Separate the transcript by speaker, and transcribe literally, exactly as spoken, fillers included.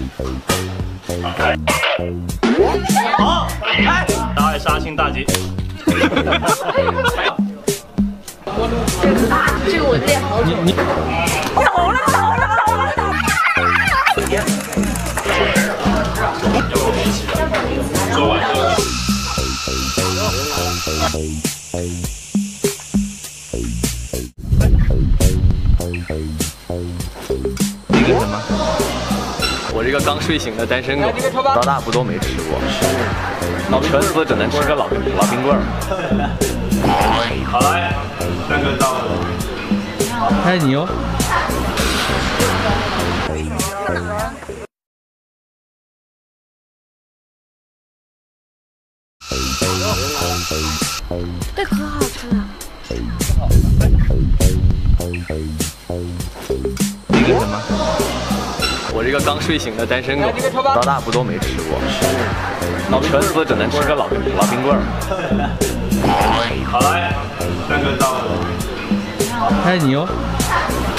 Speaker 1: 好，开，大爱杀青大吉。
Speaker 2: 这个我练好久。你走了走了走了。
Speaker 1: 要不我们一起说完歌。
Speaker 3: 那个什么，我这个刚睡醒的单身狗，老大不都没吃过，老全死只能吃个老老冰棍儿。
Speaker 1: 好来，三个到了。
Speaker 4: 爱你哦。
Speaker 2: 这可好吃了。
Speaker 3: 那个什么，我这个刚睡醒的单身狗，老大不都没吃过，老全死只能吃个老老冰棍儿。
Speaker 1: 好来，三个到了。
Speaker 4: 爱你哦。